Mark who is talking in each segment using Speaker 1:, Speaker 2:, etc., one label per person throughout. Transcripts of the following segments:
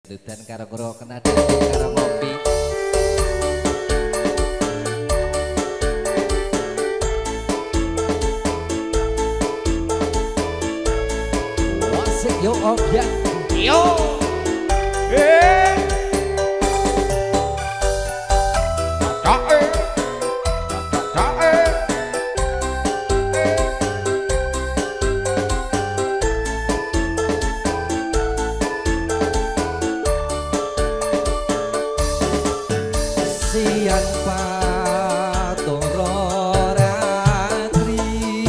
Speaker 1: Dan karo ngrokok nada karo ngopi. Wasik yo objek yo. Sian patoro ratri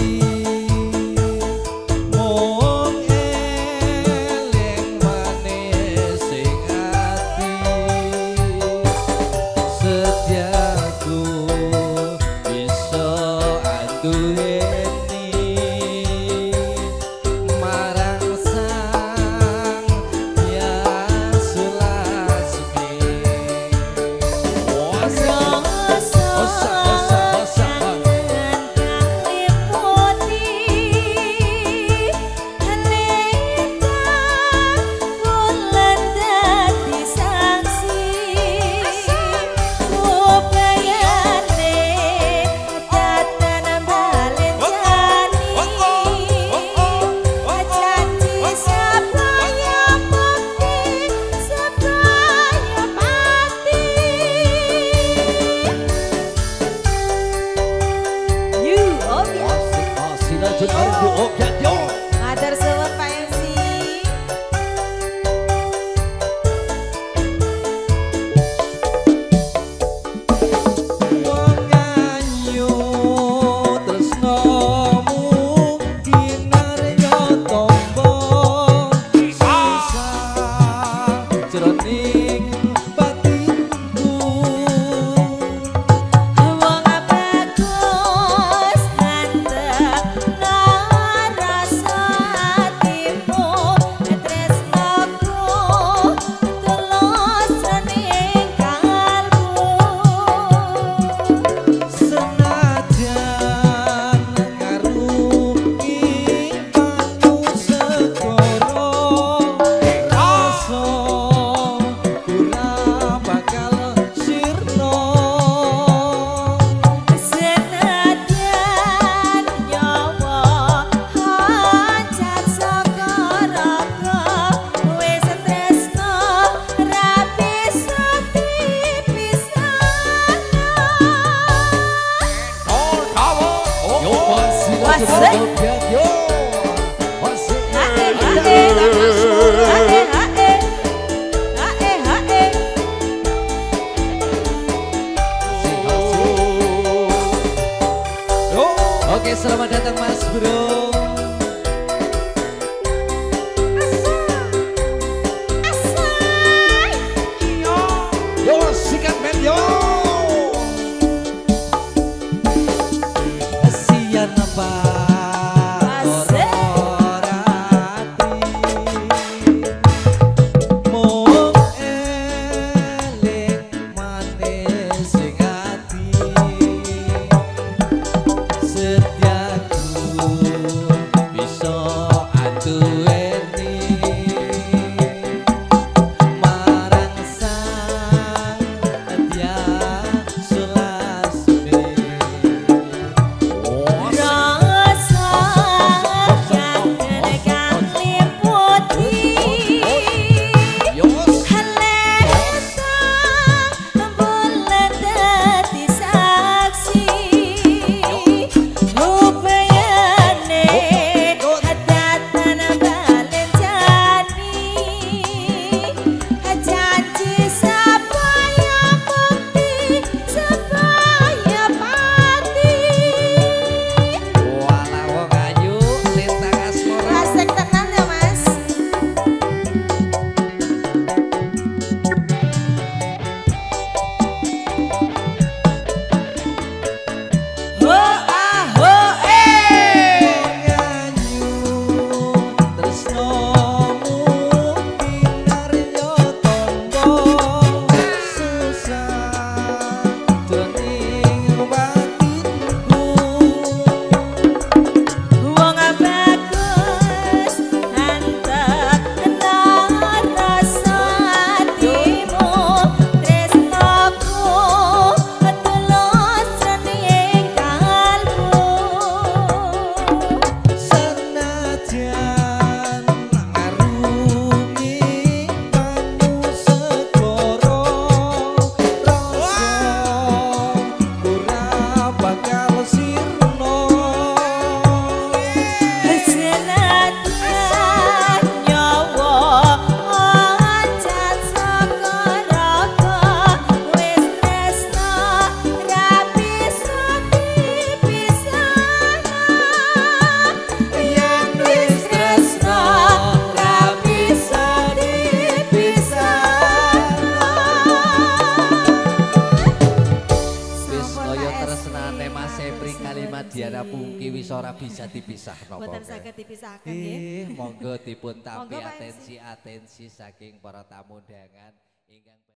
Speaker 1: mung eling manis sing ati setiaku iso anduweni marang sang Yasulasmi.
Speaker 2: Ngadar sewet Pak MC.
Speaker 1: Wong ayu tresnomu kinarya tombo sisa jroning batinku.
Speaker 2: Wong bagus ganteng rasa hatimu tresnaku tulus ning kalbu.
Speaker 1: Senajan ngarungi pangku segara rasa
Speaker 3: Diana Pungki wis ora bisa dipisahno.
Speaker 2: Boten saged dipisahkan nggih.
Speaker 3: Monggo dipun tampi
Speaker 2: Monggo, Pak MC.
Speaker 3: atensi saking para tamu undangan ingkang